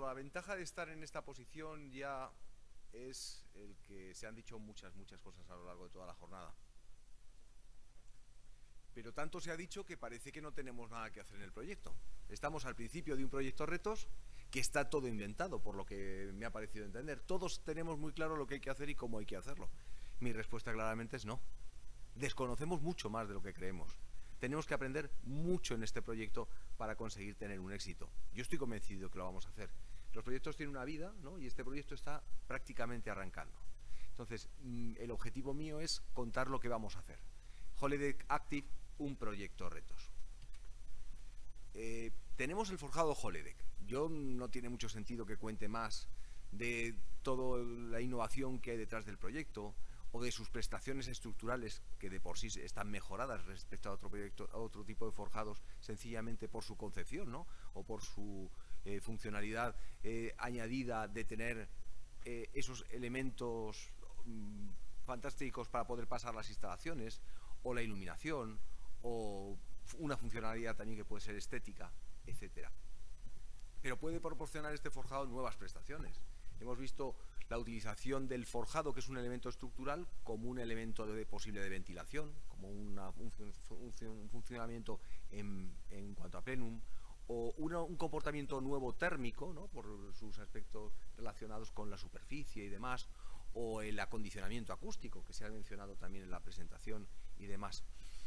la ventaja de estar en esta posición ya es el que se han dicho muchas cosas a lo largo de toda la jornada. Pero tanto se ha dicho que parece que no tenemos nada que hacer en el proyecto. Estamos al principio de un proyecto retos que está todo inventado, por lo que me ha parecido entender. Todos tenemos muy claro lo que hay que hacer y cómo hay que hacerlo. Mi respuesta claramente es no. Desconocemos mucho más de lo que creemos. Tenemos que aprender mucho en este proyecto para conseguir tener un éxito. Yo estoy convencido que lo vamos a hacer. Los proyectos tienen una vida, ¿no? Y este proyecto está prácticamente arrancando. Entonces, el objetivo mío es contar lo que vamos a hacer. Holodeck Active, un proyecto retos. Tenemos el forjado Holodeck. Yo no tiene mucho sentido que cuente más de toda la innovación que hay detrás del proyecto o de sus prestaciones estructurales que de por sí están mejoradas respecto a otro proyecto, a otro tipo de forjados, sencillamente por su concepción, ¿no? O por su funcionalidad añadida de tener esos elementos fantásticos para poder pasar las instalaciones, o la iluminación, o una funcionalidad también que puede ser estética, etcétera. Pero puede proporcionar este forjado nuevas prestaciones. Hemos visto la utilización del forjado, que es un elemento estructural, como un elemento posible de ventilación, como un funcionamiento en cuanto a plenum, o un comportamiento nuevo térmico, ¿no? Por sus aspectos relacionados con la superficie y demás, o el acondicionamiento acústico, que se ha mencionado también en la presentación y demás.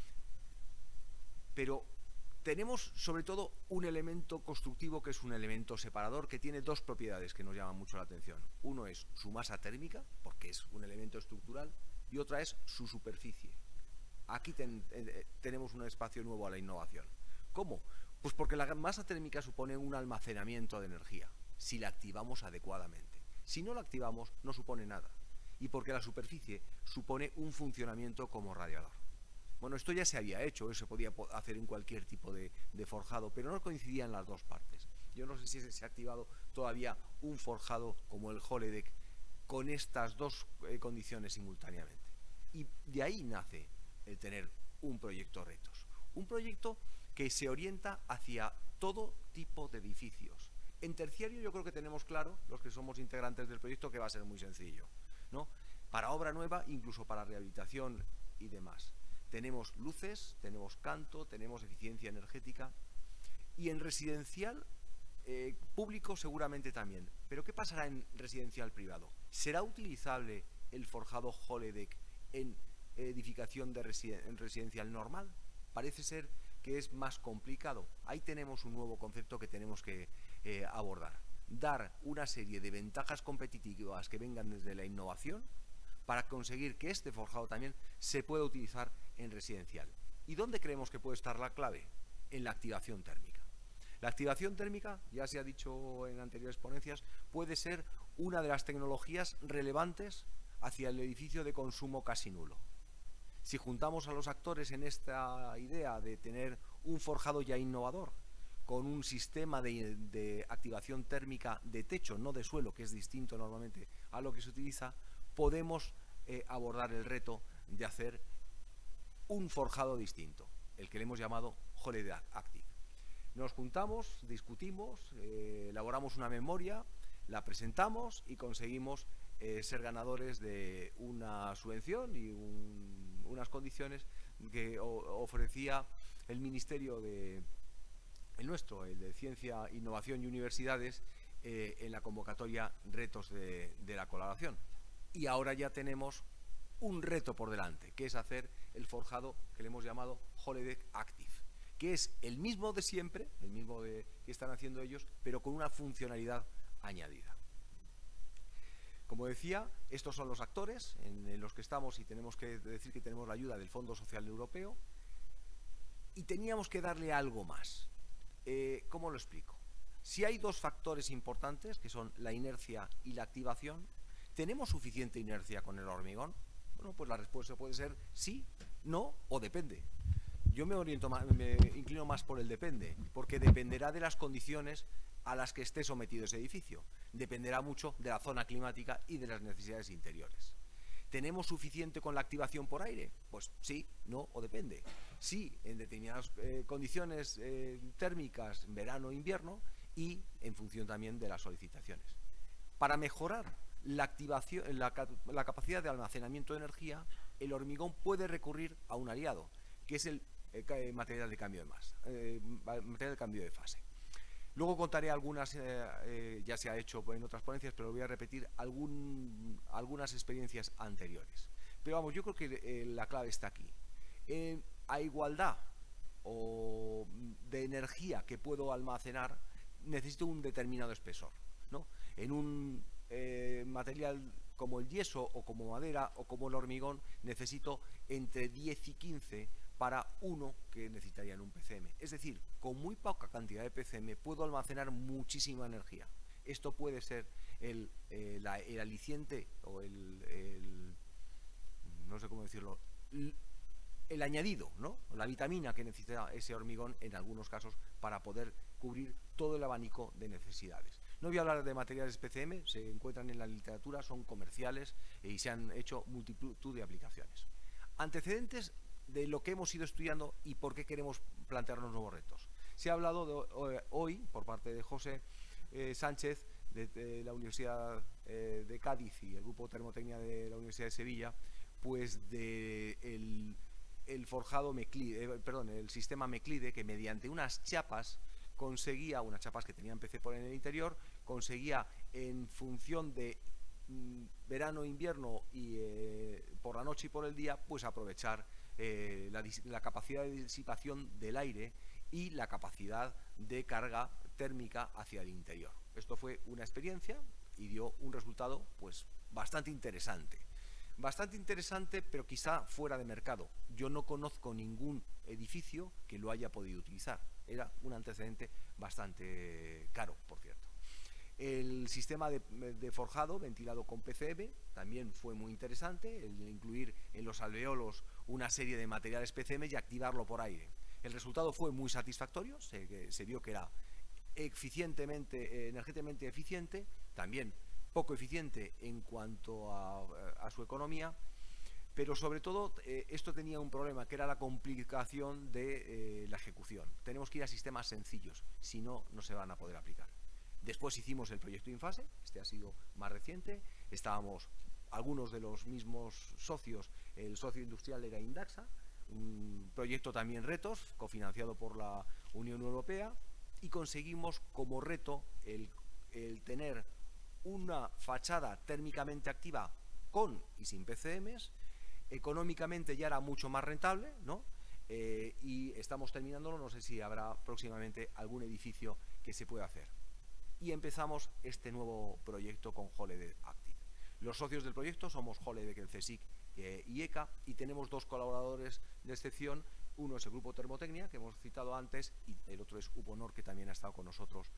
Pero tenemos sobre todo un elemento constructivo que es un elemento separador que tiene dos propiedades que nos llaman mucho la atención. Uno es su masa térmica, porque es un elemento estructural, y otra es su superficie. Aquí tenemos un espacio nuevo a la innovación. ¿Cómo? Pues porque la masa térmica supone un almacenamiento de energía, si la activamos adecuadamente. Si no la activamos, no supone nada. Y porque la superficie supone un funcionamiento como radiador. Bueno, esto ya se había hecho, se podía hacer en cualquier tipo de forjado, pero no coincidían las dos partes. Yo no sé si se ha activado todavía un forjado como el Holodeck con estas dos condiciones simultáneamente. Y de ahí nace el tener un proyecto retos. Un proyecto que se orienta hacia todo tipo de edificios. En terciario yo creo que tenemos claro, los que somos integrantes del proyecto, que va a ser muy sencillo, ¿no? Para obra nueva, incluso para rehabilitación y demás. Tenemos luces, tenemos canto, tenemos eficiencia energética. Y en residencial público seguramente también. Pero ¿qué pasará en residencial privado? ¿Será utilizable el forjado Holodeck en edificación de residencial normal? Parece ser que es más complicado. Ahí tenemos un nuevo concepto que tenemos que abordar. Dar una serie de ventajas competitivas que vengan desde la innovación para conseguir que este forjado también se pueda utilizar en residencial. ¿Y dónde creemos que puede estar la clave? En la activación térmica. La activación térmica, ya se ha dicho en anteriores ponencias, puede ser una de las tecnologías relevantes hacia el edificio de consumo casi nulo. Si juntamos a los actores en esta idea de tener un forjado ya innovador, con un sistema de activación térmica de techo, no de suelo, que es distinto normalmente a lo que se utiliza, podemos abordar el reto de hacer un forjado distinto, el que le hemos llamado Holodeck Active. Nos juntamos, discutimos, elaboramos una memoria, la presentamos y conseguimos ser ganadores de una subvención y unas condiciones que ofrecía el Ministerio el de Ciencia, Innovación y Universidades, en la convocatoria Retos de la Colaboración. Y ahora ya tenemos un reto por delante, que es hacer el forjado que le hemos llamado Holodeck Active, que es el mismo de siempre, el mismo que están haciendo ellos, pero con una funcionalidad añadida. Como decía, estos son los actores en los que estamos, y tenemos que decir que tenemos la ayuda del Fondo Social Europeo, y teníamos que darle algo más. ¿Cómo lo explico? Si hay dos factores importantes, que son la inercia y la activación, ¿tenemos suficiente inercia con el hormigón? Bueno, pues la respuesta puede ser sí, no o depende. Yo me inclino más por el depende, porque dependerá de las condiciones a las que esté sometido ese edificio. Dependerá mucho de la zona climática y de las necesidades interiores. ¿Tenemos suficiente con la activación por aire? Pues sí, no o depende. Sí, en determinadas condiciones térmicas, verano e invierno, y en función también de las solicitaciones. Para mejorar la activación, la capacidad de almacenamiento de energía, el hormigón puede recurrir a un aliado, que es el material de cambio de masa, material de cambio de fase. Luego contaré algunas, ya se ha hecho en otras ponencias, pero voy a repetir algunas experiencias anteriores. Pero vamos, yo creo que la clave está aquí. A igualdad de energía que puedo almacenar, necesito un determinado espesor, ¿no? En un material como el yeso o como madera o como el hormigón necesito entre 10 y 15 para uno que necesitaría en un PCM. Es decir, con muy poca cantidad de PCM puedo almacenar muchísima energía. Esto puede ser el aliciente o no sé cómo decirlo, el añadido, ¿no? La vitamina que necesita ese hormigón en algunos casos para poder cubrir todo el abanico de necesidades. No voy a hablar de materiales PCM, se encuentran en la literatura, son comerciales y se han hecho multitud de aplicaciones. Antecedentes de lo que hemos ido estudiando y por qué queremos plantearnos nuevos retos. Se ha hablado hoy por parte de José Sánchez de la Universidad de Cádiz y el Grupo Termotecnia de la Universidad de Sevilla, pues de el forjado el sistema Meclide, que mediante unas chapas conseguía, unas chapas que tenían PC por en el interior, conseguía en función de verano, invierno y por la noche y por el día, pues aprovechar la capacidad de disipación del aire y la capacidad de carga térmica hacia el interior. Esto fue una experiencia y dio un resultado pues bastante interesante. Bastante interesante, pero quizá fuera de mercado. Yo no conozco ningún edificio que lo haya podido utilizar. Era un antecedente bastante caro, por cierto. El sistema de forjado ventilado con PCM también fue muy interesante, el de incluir en los alveolos una serie de materiales PCM y activarlo por aire. El resultado fue muy satisfactorio, se vio que era energéticamente eficiente, también poco eficiente en cuanto a su economía, pero sobre todo esto tenía un problema, que era la complicación de la ejecución. Tenemos que ir a sistemas sencillos, si no, no se van a poder aplicar. Después hicimos el proyecto Infase, este ha sido más reciente, estábamos algunos de los mismos socios, el socio industrial era Indaxa, un proyecto también Retos, cofinanciado por la Unión Europea, y conseguimos como reto el tener una fachada térmicamente activa con y sin PCMs. Económicamente ya era mucho más rentable, ¿no? Y estamos terminándolo, no sé si habrá próximamente algún edificio que se pueda hacer. Y empezamos este nuevo proyecto con Holiday Active. Los socios del proyecto somos Holiday, el CSIC y ECA, y tenemos dos colaboradores de excepción. Uno es el Grupo Termotecnia, que hemos citado antes, y el otro es Uponor, que también ha estado con nosotros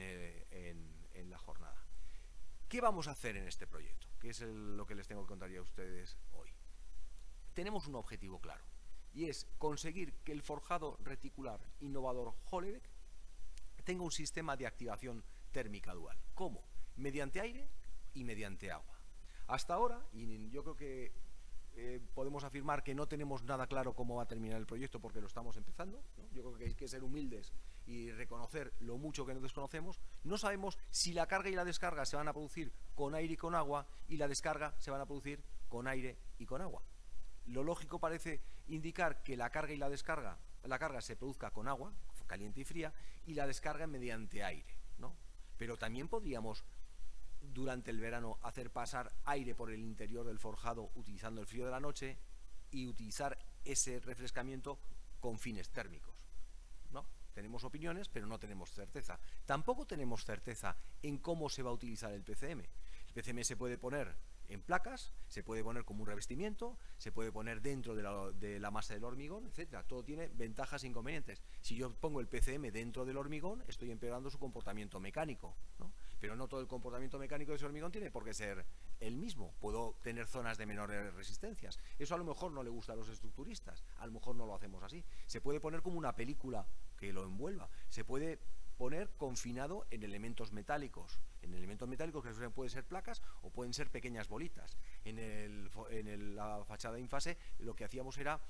en la jornada. ¿Qué vamos a hacer en este proyecto? Que es lo que les tengo que contar a ustedes hoy. Tenemos un objetivo claro, y es conseguir que el forjado reticular innovador Holiday tenga un sistema de activación térmica dual. ¿Cómo? Mediante aire y mediante agua. Hasta ahora, y yo creo que podemos afirmar que no tenemos nada claro cómo va a terminar el proyecto porque lo estamos empezando, ¿no? Yo creo que hay que ser humildes y reconocer lo mucho que nos desconocemos. No sabemos si la carga y la descarga se van a producir con aire y con agua, y la descarga se van a producir con aire y con agua. Lo lógico parece indicar que la carga y la carga se produzca con agua, caliente y fría, y la descarga mediante aire, ¿no? Pero también podríamos durante el verano hacer pasar aire por el interior del forjado utilizando el frío de la noche y utilizar ese refrescamiento con fines térmicos, ¿no? Tenemos opiniones, pero no tenemos certeza. Tampoco tenemos certeza en cómo se va a utilizar el PCM. El PCM se puede poner en placas, se puede poner como un revestimiento, se puede poner dentro de la masa del hormigón, etcétera. Todo tiene ventajas e inconvenientes. Si yo pongo el PCM dentro del hormigón, estoy empeorando su comportamiento mecánico, ¿no? Pero no todo el comportamiento mecánico de ese hormigón tiene por qué ser el mismo. Puedo tener zonas de menores resistencias. Eso a lo mejor no le gusta a los estructuristas. A lo mejor no lo hacemos así. Se puede poner como una película que lo envuelva. Se puede poner confinado en elementos metálicos. En elementos metálicos que pueden ser placas o pueden ser pequeñas bolitas. En la fachada Infase lo que hacíamos era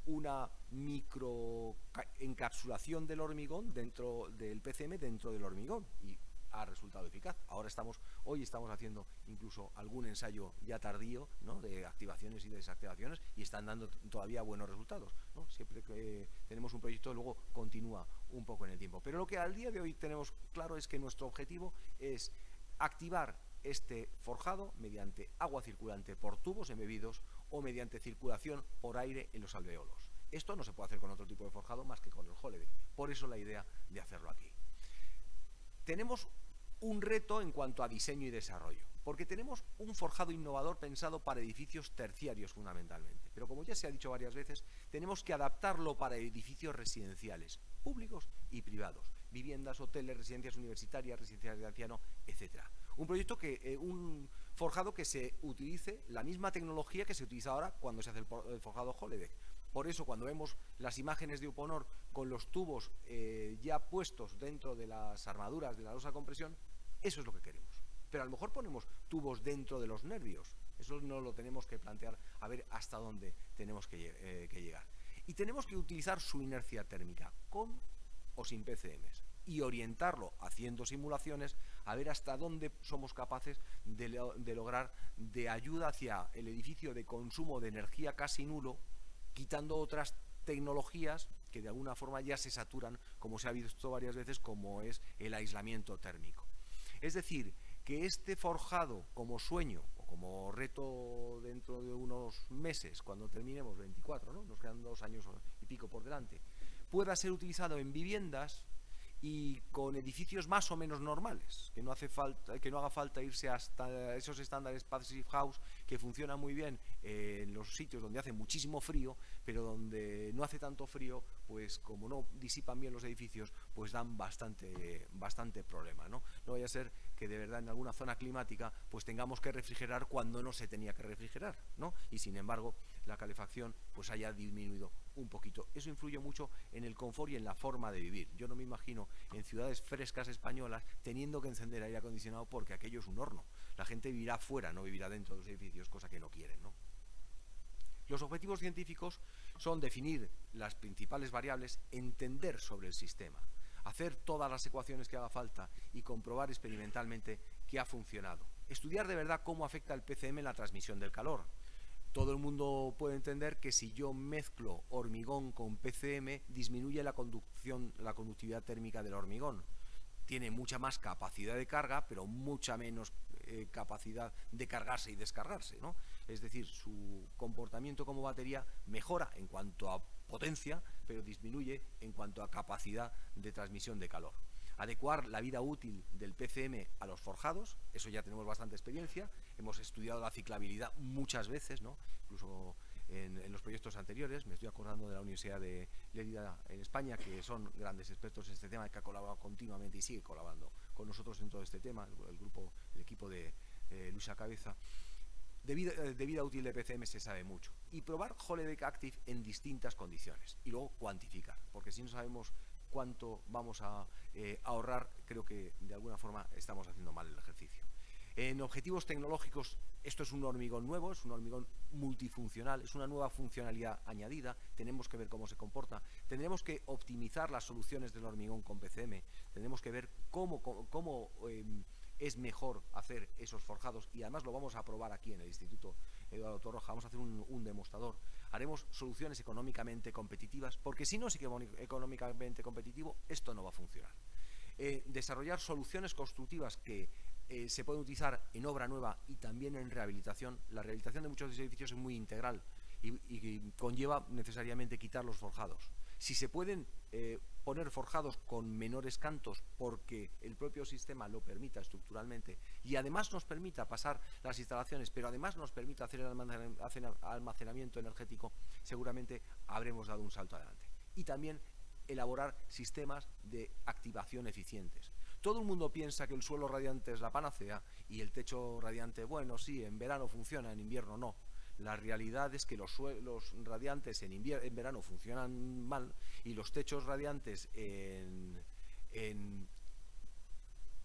una micro encapsulación del hormigón dentro del PCM, dentro del hormigón, y ha resultado eficaz. Hoy estamos haciendo incluso algún ensayo ya tardío, ¿no?, de activaciones y desactivaciones, y están dando todavía buenos resultados, ¿no? Siempre que tenemos un proyecto, luego continúa un poco en el tiempo. Pero lo que al día de hoy tenemos claro es que nuestro objetivo es activar este forjado mediante agua circulante por tubos embebidos o mediante circulación por aire en los alveolos. Esto no se puede hacer con otro tipo de forjado más que con el Holodeck. Por eso la idea de hacerlo aquí. Tenemos un reto en cuanto a diseño y desarrollo, porque tenemos un forjado innovador pensado para edificios terciarios fundamentalmente. Pero como ya se ha dicho varias veces, tenemos que adaptarlo para edificios residenciales, públicos y privados, viviendas, hoteles, residencias universitarias, residencias de ancianos, etc. Un forjado que se utilice la misma tecnología que se utiliza ahora cuando se hace el forjado Holodeck. Por eso, cuando vemos las imágenes de Uponor con los tubos ya puestos dentro de las armaduras de la losa de compresión, eso es lo que queremos. Pero a lo mejor ponemos tubos dentro de los nervios. Eso no lo tenemos que plantear, a ver hasta dónde tenemos que llegar. Y tenemos que utilizar su inercia térmica, con o sin PCMs, y orientarlo haciendo simulaciones a ver hasta dónde somos capaces de lograr de ayuda hacia el edificio de consumo de energía casi nulo, quitando otras tecnologías que de alguna forma ya se saturan, como se ha visto varias veces, como es el aislamiento térmico. Es decir, que este forjado como sueño o como reto dentro de unos meses, cuando terminemos 24, ¿no?, nos quedan 2 años y pico por delante, pueda ser utilizado en viviendas y con edificios más o menos normales, que no haga falta irse hasta esos estándares Passive House que funcionan muy bien en los sitios donde hace muchísimo frío, pero donde no hace tanto frío, pues como no disipan bien los edificios, pues dan bastante problema, ¿no? No vaya a ser que de verdad en alguna zona climática pues tengamos que refrigerar cuando no se tenía que refrigerar, ¿no? Y sin embargo la calefacción pues haya disminuido un poquito. Eso influye mucho en el confort y en la forma de vivir. Yo no me imagino en ciudades frescas españolas teniendo que encender aire acondicionado, porque aquello es un horno. La gente vivirá fuera, no vivirá dentro de los edificios, cosa que no quieren, ¿no? Los objetivos científicos son definir las principales variables, entender sobre el sistema, hacer todas las ecuaciones que haga falta y comprobar experimentalmente que ha funcionado. Estudiar de verdad cómo afecta el PCM en la transmisión del calor. Todo el mundo puede entender que si yo mezclo hormigón con PCM, disminuye la conductividad térmica del hormigón. Tiene mucha más capacidad de carga, pero mucha menos capacidad de cargarse y descargarse, ¿no? Es decir, su comportamiento como batería mejora en cuanto a potencia, pero disminuye en cuanto a capacidad de transmisión de calor. Adecuar la vida útil del PCM a los forjados, eso ya tenemos bastante experiencia, hemos estudiado la ciclabilidad muchas veces, ¿no? Incluso en los proyectos anteriores. Me estoy acordando de la Universidad de Lérida en España, que son grandes expertos en este tema, que ha colaborado continuamente y sigue colaborando con nosotros en todo este tema, el equipo de Luisa Cabeza. De vida útil de PCM se sabe mucho. Y probar Holodeck Active en distintas condiciones y luego cuantificar, porque si no sabemos cuánto vamos a ahorrar, creo que de alguna forma estamos haciendo mal el ejercicio. En objetivos tecnológicos, esto es un hormigón nuevo, es un hormigón multifuncional, es una nueva funcionalidad añadida, tenemos que ver cómo se comporta, tendremos que optimizar las soluciones del hormigón con PCM, tendremos que ver cómo es mejor hacer esos forjados, y además lo vamos a probar aquí en el Instituto Eduardo Torroja. Vamos a hacer un demostrador, haremos soluciones económicamente competitivas, porque si no es económicamente competitivo, esto no va a funcionar. Desarrollar soluciones constructivas que se pueden utilizar en obra nueva y también en rehabilitación. La rehabilitación de muchos edificios es muy integral y conlleva necesariamente quitar los forjados. Si se pueden poner forjados con menores cantos porque el propio sistema lo permita estructuralmente y además nos permita pasar las instalaciones, pero además nos permita hacer el almacenamiento energético, seguramente habremos dado un salto adelante. Y también elaborar sistemas de activación eficientes. Todo el mundo piensa que el suelo radiante es la panacea y el techo radiante, bueno, sí, en verano funciona, en invierno no. La realidad es que los suelos radiantes en verano funcionan mal y los techos radiantes en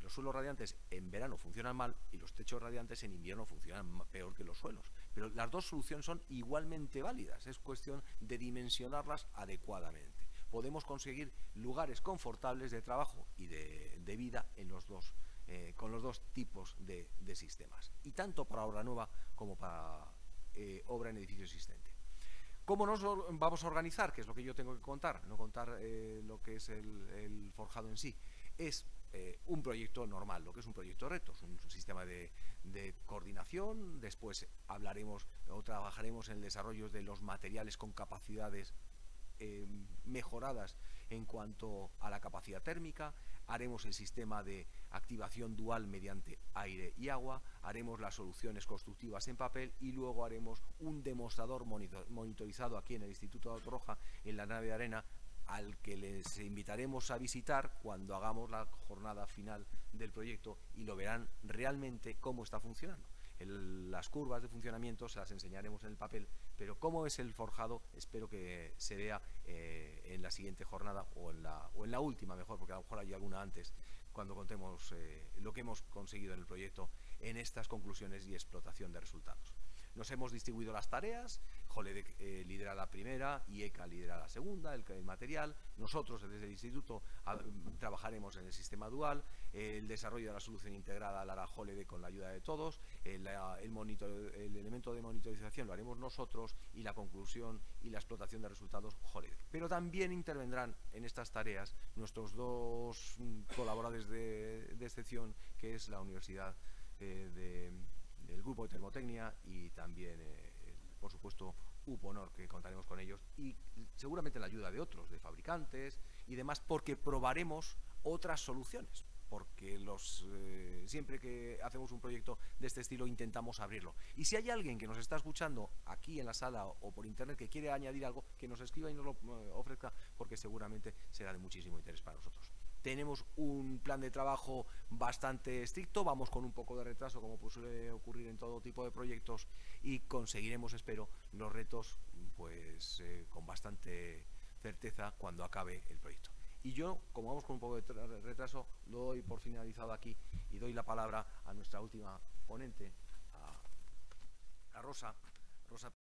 los suelos radiantes en verano funcionan mal y los techos radiantes en invierno funcionan peor que los suelos. Pero las dos soluciones son igualmente válidas, es cuestión de dimensionarlas adecuadamente. Podemos conseguir lugares confortables de trabajo y de vida en los dos, con los dos tipos de sistemas, y tanto para obra nueva como para obra en edificio existente. ¿Cómo nos vamos a organizar? Que es lo que yo tengo que contar, no contar lo que es el forjado en sí. Es un proyecto normal, lo que es un proyecto de retos, un sistema de coordinación. Después hablaremos o trabajaremos en el desarrollo de los materiales con capacidades mejoradas en cuanto a la capacidad térmica. Haremos el sistema de activación dual mediante aire y agua, haremos las soluciones constructivas en papel y luego haremos un demostrador monitorizado aquí en el Instituto de Autorroja, en la nave de arena, al que les invitaremos a visitar cuando hagamos la jornada final del proyecto, y lo verán realmente cómo está funcionando. Las curvas de funcionamiento se las enseñaremos en el papel, pero cómo es el forjado espero que se vea en la siguiente jornada o en la última mejor, porque a lo mejor hay alguna antes, cuando contemos lo que hemos conseguido en el proyecto en estas conclusiones y explotación de resultados. Nos hemos distribuido las tareas, Holedec lidera la primera y ECA lidera la segunda, el material. Nosotros desde el instituto trabajaremos en el sistema dual, el desarrollo de la solución integrada la hará Holedec con la ayuda de todos, el elemento de monitorización lo haremos nosotros y la conclusión y la explotación de resultados Holedec. Pero también intervendrán en estas tareas nuestros dos colaboradores de excepción, que es la Universidad del Grupo de Termotecnia y también, por supuesto, UPONOR, que contaremos con ellos, y seguramente la ayuda de otros, de fabricantes y demás, porque probaremos otras soluciones, porque siempre que hacemos un proyecto de este estilo intentamos abrirlo. Y si hay alguien que nos está escuchando aquí en la sala o por internet que quiere añadir algo, que nos escriba y nos lo ofrezca, porque seguramente será de muchísimo interés para nosotros. Tenemos un plan de trabajo bastante estricto, vamos con un poco de retraso, como suele ocurrir en todo tipo de proyectos, y conseguiremos, espero, los retos pues con bastante certeza cuando acabe el proyecto. Y yo, como vamos con un poco de retraso, lo doy por finalizado aquí y doy la palabra a nuestra última ponente, a Rosa